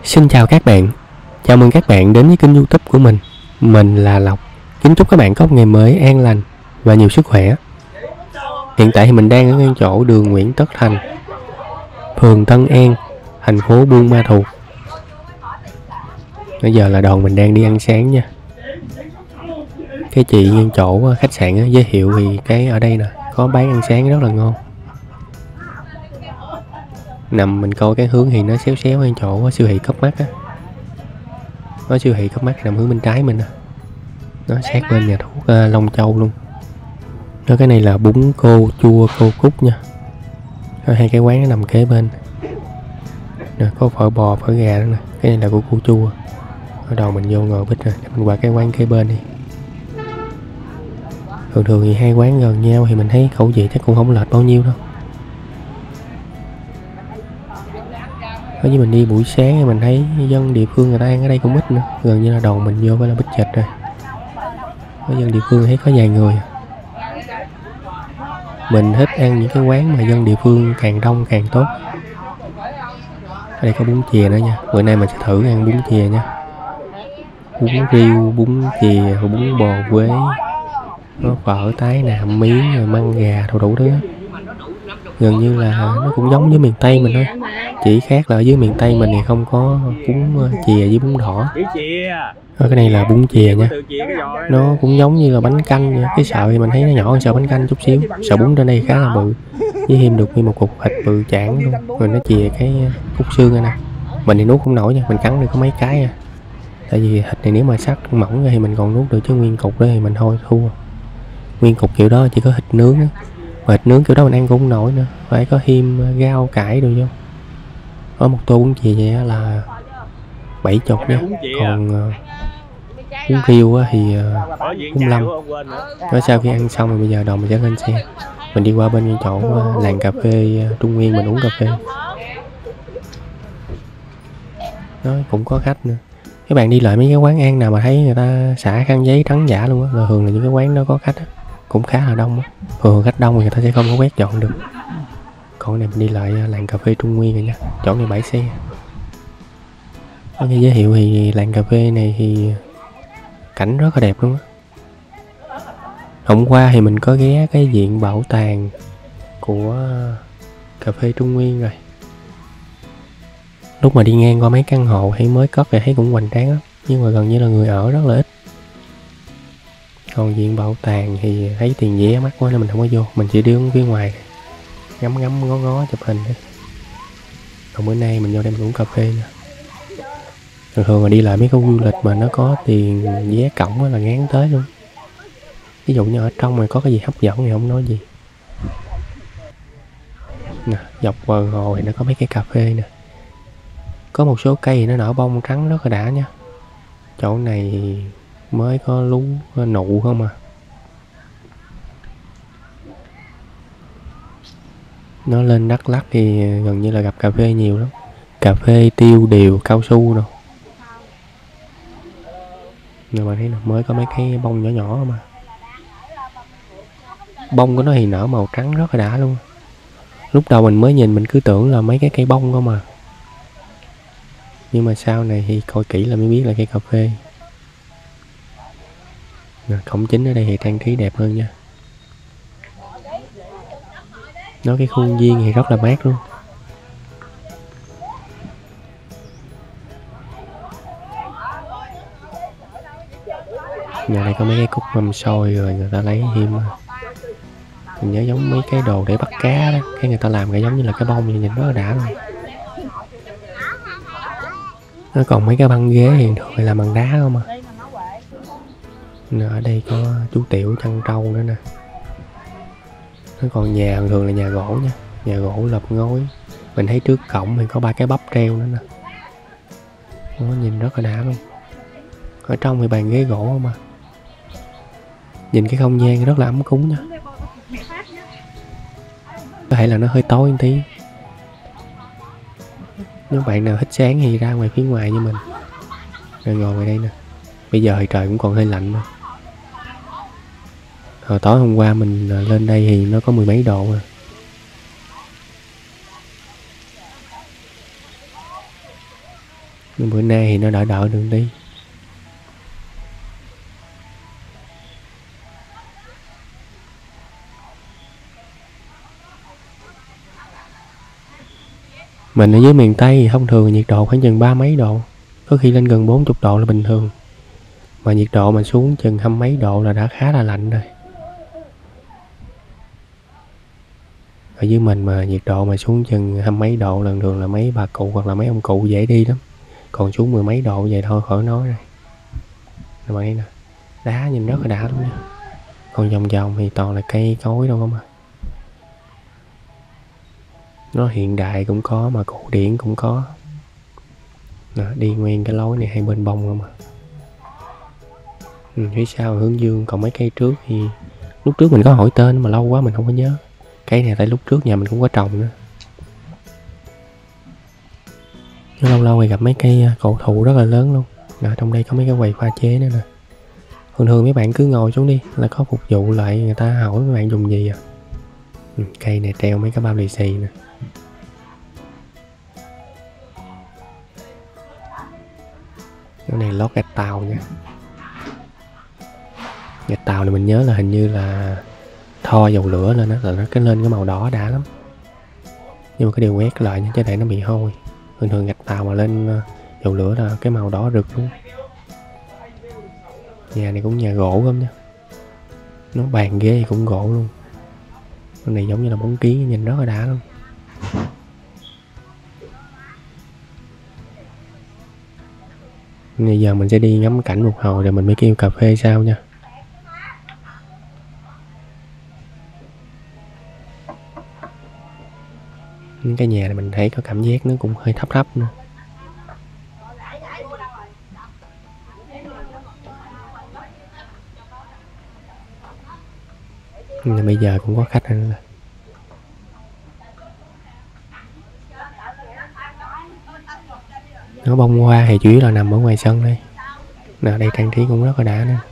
Xin chào các bạn, chào mừng các bạn đến với kênh YouTube của mình. Mình là Lộc. Kính chúc các bạn có một ngày mới an lành và nhiều sức khỏe. Hiện tại thì mình đang ở ngay chỗ đường Nguyễn Tất Thành, phường Tân An, thành phố Buôn Ma Thuột. Bây giờ là đoàn mình đang đi ăn sáng nha. Cái chị ngay chỗ khách sạn giới thiệu thì cái ở đây nè, có bán ăn sáng rất là ngon. Nằm mình coi cái hướng thì nó xéo xéo ngay chỗ siêu thị Cấp Mắc á. Có siêu thị Cấp Mắc nằm hướng bên trái mình nè. Nó sát bên nhà thuốc Long Châu luôn. Đó, cái này là bún cô chua cô Cúc nha. Có hai cái quán nó nằm kế bên nè, có phở bò phở gà đó nè. Cái này là của cô chua. Ở đầu mình vô ngồi bít rồi, mình qua cái quán kế bên đi. Thường thì hai quán gần nhau thì mình thấy khẩu vị chắc cũng không lệch bao nhiêu đâu. Với mình đi buổi sáng thì mình thấy dân địa phương người ta ăn ở đây cũng ít nữa. Gần như là đoàn mình vô phải là bít chịch rồi. Có dân địa phương thấy có vài người. Mình thích ăn những cái quán mà dân địa phương càng đông càng tốt. Ở đây có bún chìa nữa nha. Bữa nay mình sẽ thử ăn bún chìa nha. Bún riêu, bún chìa, bún bò Quế, có phở tái nạm miếng, rồi măng gà, đồ đủ thứ. Gần như là nó cũng giống với miền Tây mình thôi. Chỉ khác là ở dưới miền Tây mình thì không có bún chìa với bún đỏ. Cái này là bún chìa nha. Nó cũng giống như là bánh canh nha. Cái sợi thì mình thấy nó nhỏ hơn sợi bánh canh chút xíu. Sợi bún trên đây khá là bự, với thêm được nguyên một cục thịt bự chảng luôn. Rồi nó chìa cái khúc xương này nè. Mình thì nuốt không nổi nha, mình cắn được có mấy cái à. Tại vì thịt này nếu mà sắc mỏng ra thì mình còn nuốt được, chứ nguyên cục đó thì mình thôi thua. Nguyên cục kiểu đó chỉ có thịt nướng á. Mà thịt nướng kiểu đó mình ăn cũng không nổi nữa, phải có thêm rau cải đồ vô. Có một tô bún chìa vậy là 70 nha. Còn bún riêu thì 45. Nói sau khi ăn xong rồi bây giờ đoàn mình sẽ lên xe. Mình đi qua bên chỗ làng cà phê Trung Nguyên mình uống cà phê. Đó, cũng có khách nữa. Các bạn đi lại mấy cái quán ăn nào mà thấy người ta xả khăn giấy trắng giả luôn á, là thường là những cái quán đó có khách á, cũng khá là đông á. Thường khách đông thì người ta sẽ không có quét dọn được. Còn này mình đi lại làng cà phê Trung Nguyên rồi nha. Chỗ này bãi xe. Có cái giới thiệu thì làng cà phê này thì cảnh rất là đẹp luôn á. Hôm qua thì mình có ghé cái viện bảo tàng của cà phê Trung Nguyên rồi. Lúc mà đi ngang qua mấy căn hộ hay mới cất thì thấy cũng hoành tráng lắm, nhưng mà gần như là người ở rất là ít. Còn viện bảo tàng thì thấy tiền vé mắc quá nên mình không có vô. Mình chỉ đứng phía ngoài ngắm ngắm ngó ngó chụp hình thôi. Còn bữa nay mình vô đây mình uống cà phê nha. Thường là đi lại mấy cái du lịch mà nó có tiền vé cổng là ngán tới luôn. Ví dụ như ở trong mà có cái gì hấp dẫn thì không nói gì nè. Dọc bờ hồ thì nó có mấy cái cà phê nè. Có một số cây thì nó nở bông trắng rất là đã nha. Chỗ này mới có lú nụ không à. Nó lên Đắk Lắk thì gần như là gặp cà phê nhiều lắm. Cà phê, tiêu, điều, cao su đâu. Nhưng mà thấy là mới có mấy cái bông nhỏ nhỏ mà. Bông của nó thì nở màu trắng rất là đã luôn. Lúc đầu mình mới nhìn mình cứ tưởng là mấy cái cây bông không mà. Nhưng mà sau này thì coi kỹ là mới biết là cây cà phê. Cổng chính ở đây thì trang trí đẹp hơn nha. Nó cái khuôn viên thì rất là mát luôn. Nhà này có mấy cái cúc mâm xôi rồi người ta lấy thêm. Mình nhớ giống mấy cái đồ để bắt cá đó. Cái người ta làm cái giống như là cái bông vậy, nhìn rất là đã luôn. Nó còn mấy cái băng ghế hiện thường là bằng đá không à. Ở đây có chú Tiểu chăn trâu nữa nè. Nó còn nhà thường là nhà gỗ nha. Nhà gỗ lợp ngói. Mình thấy trước cổng thì có 3 cái bắp treo nữa nè. Nó nhìn rất là đã luôn. Ở trong thì bàn ghế gỗ không à. Nhìn cái không gian rất là ấm cúng nha. Có thể là nó hơi tối một tí. Nếu bạn nào thích sáng thì ra ngoài phía ngoài như mình. Rồi ngồi ngoài đây nè. Bây giờ thì trời cũng còn hơi lạnh mà. Hồi tối hôm qua mình lên đây thì nó có 10 mấy độ rồi. Nhưng bữa nay thì nó đỡ đỡ được đi. Mình ở dưới miền Tây thì thông thường nhiệt độ khoảng chừng 30 mấy độ, có khi lên gần 40 độ là bình thường. Mà nhiệt độ mà xuống chừng 20 mấy độ là đã khá là lạnh rồi. Ở dưới mình mà nhiệt độ mà xuống chừng 20 mấy độ lần thường là mấy bà cụ hoặc là mấy ông cụ dễ đi lắm. Còn xuống 10 mấy độ vậy thôi khỏi nói rồi. Rồi đây nè, đá nhìn rất là đã luôn nha. Còn vòng vòng thì toàn là cây cối đâu mà. Nó hiện đại cũng có mà cổ điển cũng có. Đó, đi nguyên cái lối này hai bên bông không à. Phía sau hướng dương, còn mấy cây trước thì lúc trước mình có hỏi tên mà lâu quá mình không có nhớ. Cây này tại lúc trước nhà mình cũng có trồng nữa. Lâu lâu thì gặp mấy cây cổ thụ rất là lớn luôn. Đó, trong đây có mấy cái quầy pha chế nữa nè. Thường mấy bạn cứ ngồi xuống đi là có phục vụ lại, người ta hỏi mấy bạn dùng gì à. Cây này treo mấy cái bao lì xì nè. Cái này lót gạch tàu nha. Gạch tàu này mình nhớ là hình như là tho dầu lửa lên đó, là nó cái lên cái màu đỏ đã lắm. Nhưng mà cái điều quét lại nha, chứ để nó bị hôi. Thường gạch tàu mà lên dầu lửa là cái màu đỏ rực luôn. Nhà này cũng nhà gỗ không nha. Nó bàn ghế thì cũng gỗ luôn. Con này giống như là 4 kg, nhìn rất là đã luôn. Bây giờ mình sẽ đi ngắm cảnh một hồi rồi mình mới kêu cà phê sau nha. Cái nhà này mình thấy có cảm giác nó cũng hơi thấp thấp nữa. Nhưng bây giờ cũng có khách nữa. Nó bông hoa thì chủ yếu là nằm ở ngoài sân đây. Nào đây trang trí cũng rất là đã nè.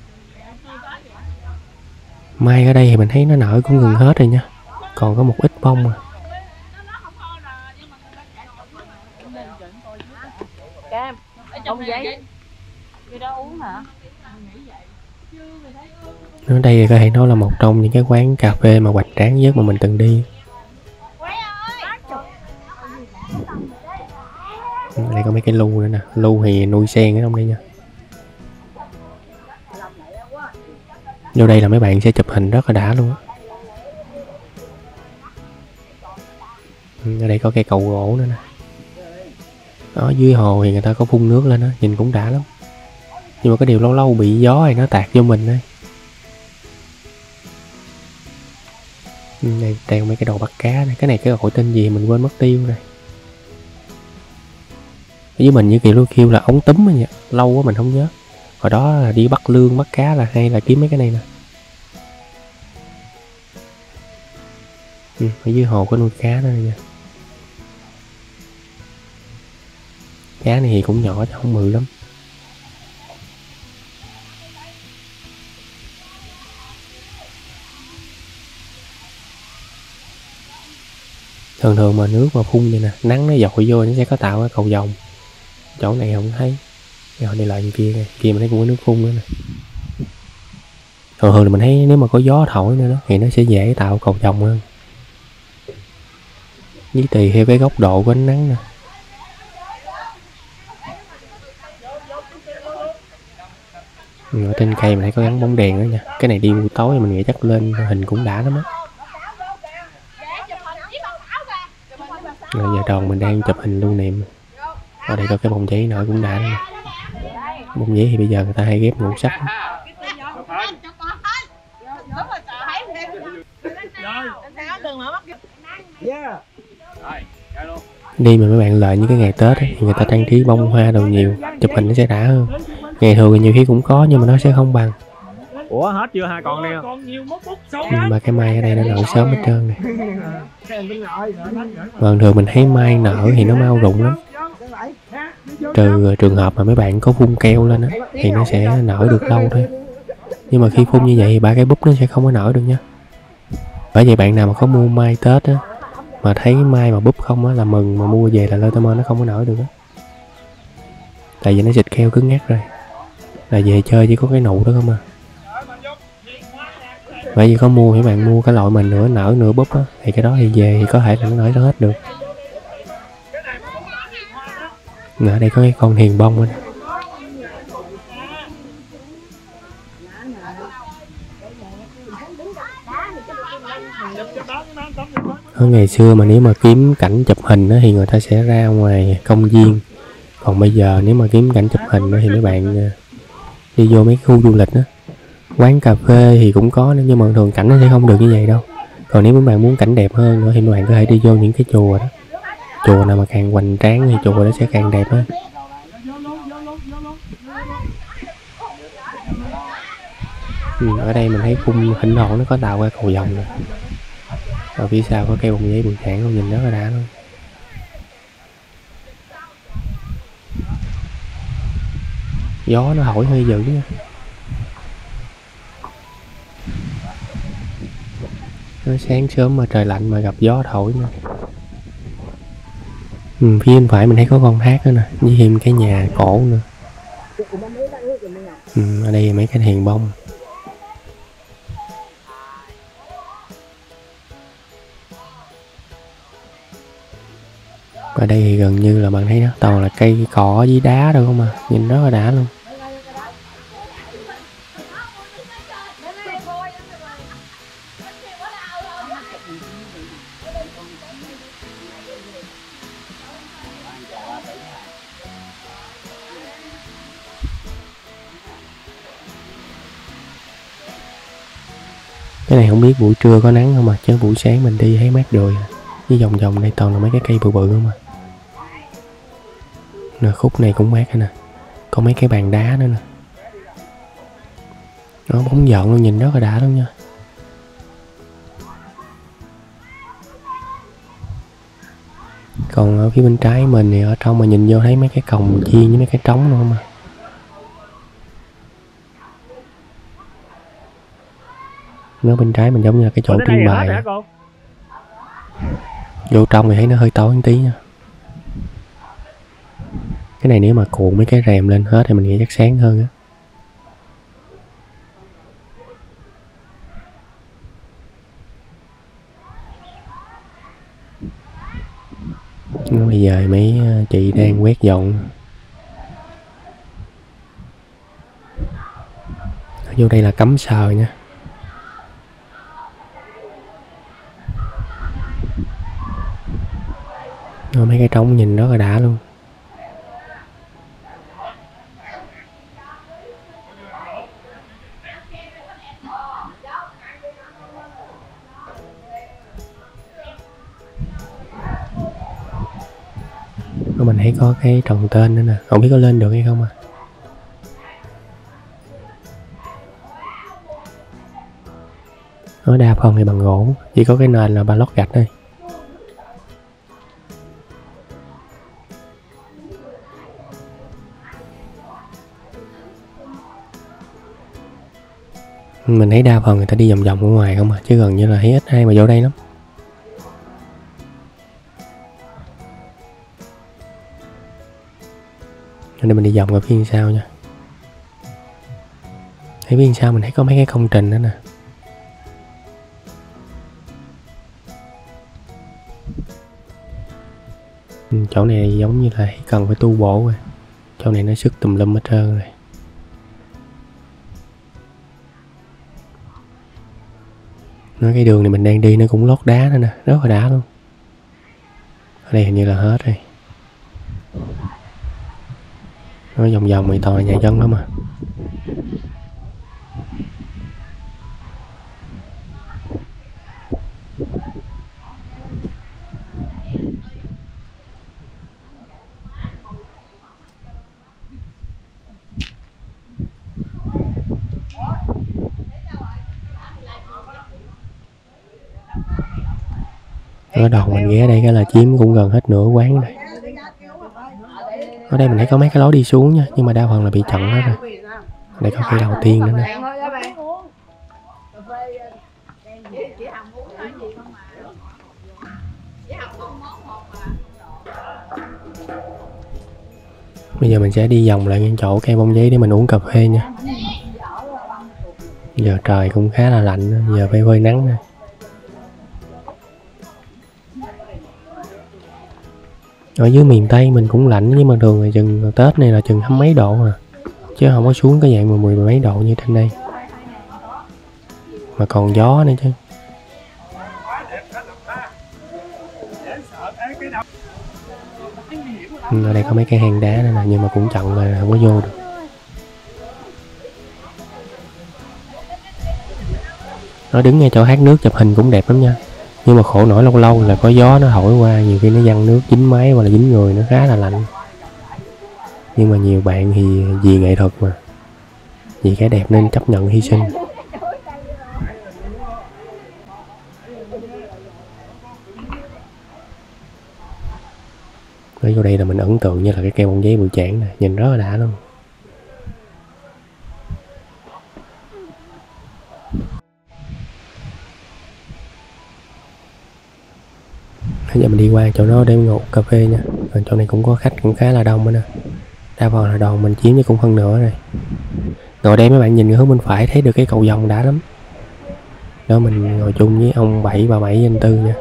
Mai ở đây thì mình thấy nó nở cũng gần hết rồi nha. Còn có một ít bông à. Ở đây thì có thể nói là một trong những cái quán cà phê mà hoành tráng nhất mà mình từng đi. Đây có mấy cái lu nữa nè. Lu thì nuôi sen ở trong đây nha. Vô đây là mấy bạn sẽ chụp hình rất là đã luôn. Ở đây có cây cầu gỗ nữa nè. Ở dưới hồ thì người ta có phun nước lên đó, nhìn cũng đã lắm. Nhưng mà cái điều lâu lâu bị gió thì nó tạt vô mình đây. Đây treo mấy cái đồ bắt cá này. Cái này cái gọi tên gì mình quên mất tiêu rồi. Ở dưới mình như kiểu kêu là ống túm vậy. Lâu quá mình không nhớ. Hồi đó là đi bắt lươn bắt cá là hay là kiếm mấy cái này nè. Ở dưới hồ có nuôi cá nữa nha. Cá này thì cũng nhỏ chứ không bự lắm. Thường mà nước mà phun vậy nè, nắng nó dội vô nó sẽ có tạo cái cầu vồng. Chỗ này không thấy. Rồi đi lại kia kìa, kia mình thấy cũng có nước phun nữa nè. Thường là mình thấy nếu mà có gió thổi nữa đó thì nó sẽ dễ tạo cầu vồng hơn. Với tùy theo cái góc độ của ánh nắng nè. Ở trên cây mình thấy có gắn bóng đèn nữa nha. Cái này đi buổi tối mình nghĩ chắc lên hình cũng đã lắm á. Rồi giờ tròn mình đang chụp hình lưu niệm. Ở đây có cái bông giấy nổi cũng đã nữa. Bông giấy thì bây giờ người ta hay ghép ngũ sắc. Đi mà mấy bạn lợi những cái ngày Tết ấy, thì người ta trang trí bông hoa đồ nhiều, chụp hình nó sẽ đã hơn. Ngày thường thì nhiều khi cũng có nhưng mà nó sẽ không bằng. Ủa hết chưa hai con nè. Mà cái mai ở đây nó nở sớm hết trơn này. Thường thường mình thấy mai nở thì nó mau rụng lắm. Trừ trường hợp mà mấy bạn có phun keo lên á thì nó sẽ nở được lâu thôi. Nhưng mà khi phun như vậy thì ba cái búp nó sẽ không có nở được nha. Bởi vậy bạn nào mà có mua mai Tết á mà thấy mai mà búp không á là mừng, mà mua về là lơ tơ mơ nó không có nở được á. Tại vì nó xịt keo cứng ngắc rồi. Là về chơi chỉ có cái nụ đó không à. Bởi vì có mua thì bạn mua cái loại mà nửa nở nửa búp á, thì cái đó thì về thì có thể là nó nở hết được. Ở đây có cái con hiền bông nữa. Ở ngày xưa mà nếu mà kiếm cảnh chụp hình á, thì người ta sẽ ra ngoài công viên. Còn bây giờ nếu mà kiếm cảnh chụp hình á, thì mấy bạn đi vô mấy khu du lịch á, quán cà phê thì cũng có nhưng mà thường cảnh nó sẽ không được như vậy đâu. Còn nếu mấy bạn muốn cảnh đẹp hơn nữa thì mấy bạn có thể đi vô những cái chùa đó. Chùa nào mà càng hoành tráng thì chùa đó sẽ càng đẹp hơn. Ở đây mình thấy khung thỉnh thoảng nó có tạo ra cầu vồng nè. Ở phía sau có cây bông giấy bụi cản luôn, nhìn rất là đã luôn. Gió nó thổi hơi dữ nha. Nó sáng sớm mà trời lạnh mà gặp gió thổi nữa. Phía bên phải mình thấy có con thác nữa nè, với thêm cái nhà cổ nữa. Ở đây mấy cái hiền bông. Ở đây thì gần như là bạn thấy đó, toàn là cây cỏ với đá đâu không à, nhìn rất là đã luôn. Cái này không biết buổi trưa có nắng không mà, chứ buổi sáng mình đi thấy mát đùi. Với vòng vòng đây toàn là mấy cái cây bự bự không à. Nè, khúc này cũng mát nè. Có mấy cái bàn đá nữa nè. Nó bóng giận luôn, nhìn rất là đã luôn nha. Còn ở phía bên trái mình thì ở trong mà nhìn vô thấy mấy cái cồng chiên với mấy cái trống nữa không à. Nó bên trái mình giống như là cái chỗ trưng bày. Vô trong thì thấy nó hơi tối một tí nha. Cái này nếu mà cuộn mấy cái rèm lên hết thì mình nghĩ chắc sáng hơn á. Bây giờ mấy chị đang quét dọn. Vô đây là cấm sờ nha. Mấy cái trống nhìn rất là đã luôn. Mình thấy có cái trồng tên nữa nè, không biết có lên được hay không à. Ở đa phần thì bằng gỗ, chỉ có cái nền là bằng lót gạch thôi. Mình thấy đa phần người ta đi vòng vòng ở ngoài không à, chứ gần như là thấy ít ai mà vô đây lắm. Nên mình đi vòng ở phía sau nha. Thấy phía sau mình thấy có mấy cái công trình đó nè. Chỗ này giống như là cần phải tu bổ rồi. Chỗ này nó sức tùm lum hết trơn rồi. Cái đường này mình đang đi nó cũng lót đá nữa nè, rất là đã luôn. Ở đây hình như là hết rồi. Nó vòng vòng thì toàn là nhà dân lắm mà. Ở đầu mình ghé đây cái là chiếm cũng gần hết nửa quán rồi. Ở đây mình thấy có mấy cái lối đi xuống nha, nhưng mà đa phần là bị chặn hết rồi. Đây có cây đầu tiên nữa nè. Bây giờ mình sẽ đi vòng lại ngang chỗ cây bông giấy để mình uống cà phê nha. Giờ trời cũng khá là lạnh, giờ phải phơi nắng nè. Ở dưới miền Tây mình cũng lạnh, nhưng mà thường là chừng Tết này là chừng 20 mấy độ à, chứ không có xuống cái dạng mà 10 mấy độ như trên đây, mà còn gió nữa chứ. Ở đây có mấy cái hang đá nữa nè, nhưng mà cũng chặn rồi, không có vô được. Nó đứng ngay chỗ hát nước chụp hình cũng đẹp lắm nha, nhưng mà khổ nổi lâu lâu là có gió nó thổi qua, nhiều khi nó văng nước dính máy hoặc là dính người, nó khá là lạnh. Nhưng mà nhiều bạn thì vì nghệ thuật mà, vì cái đẹp nên chấp nhận hy sinh. Ở vô đây là mình ấn tượng như là cái cây bông giấy bụi chảng này, nhìn rất là đã luôn. Bây giờ mình đi qua chỗ đó để ngồi cà phê nha. Ở chỗ này cũng có khách cũng khá là đông nữa nè, đa phần là đoàn mình chiếm chứ cũng phân nửa rồi. Ngồi đây mấy bạn nhìn hướng bên phải thấy được cái cầu vồng đã lắm. Đó mình ngồi chung với ông Bảy, bà Bảy, anh Tư nha.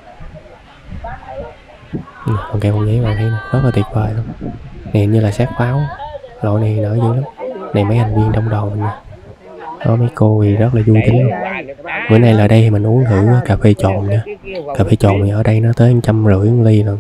Còn cây bông giấy bạn thấy nè, rất là tuyệt vời luôn. Này như là sát pháo, loại này nở dữ lắm. Này mấy thành viên trong đoàn mình nè. Đó mấy cô thì rất là vui tính luôn. Bữa nay là đây thì mình uống thử cà phê tròn nha. Cà phê tròn thì ở đây nó tới 150 ly luôn.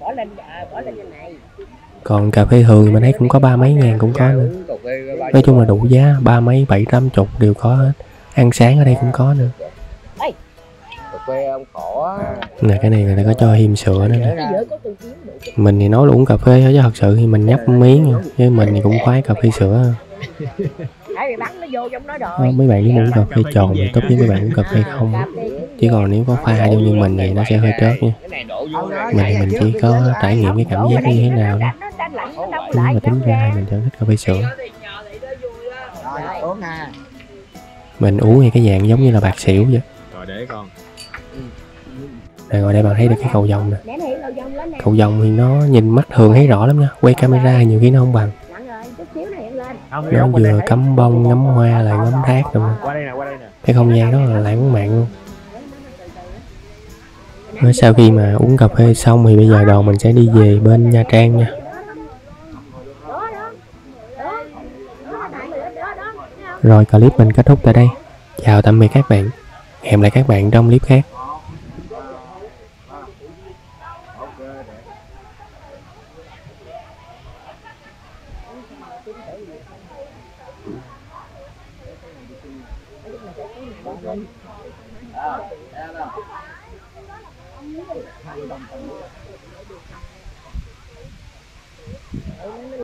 Còn cà phê thường thì mình thấy cũng có 30 mấy ngàn cũng có nữa. Nói chung là đủ giá, 30 mấy, 70, 80 đều có hết. Ăn sáng ở đây cũng có nữa. Nè cái này là có cho thêm sữa nữa nè. Mình thì nói là uống cà phê thôi chứ thật sự thì mình nhấp miếng, chứ mình thì cũng khoái cà phê sữa. Mấy bạn nếu muốn cà phê tròn thì tốt với mấy bạn uống cà phê không, chứ còn nếu có pha vô như mình thì nó sẽ hơi trớt nha. Mình chỉ có trải nghiệm cái cảm giác như thế nào đó. Nhưng mà tính ra mình chẳng thích cà phê sữa. Mình uống thì cái dạng giống như là bạc xỉu vậy. Rồi để con. Rồi ngồi đây bạn thấy được cái cầu vồng nè. Cầu vồng thì nó nhìn mắt thường thấy rõ lắm nha, quay camera nhiều khi nó không bằng. Nó vừa cắm bông, ngắm hoa lại ngắm thác rồi. Cái không gian đó là lãng mạn luôn. Nói sau khi mà uống cà phê xong thì bây giờ đoàn mình sẽ đi về bên Nha Trang nha. Rồi clip mình kết thúc tại đây. Chào tạm biệt các bạn. Hẹn lại các bạn trong clip khác.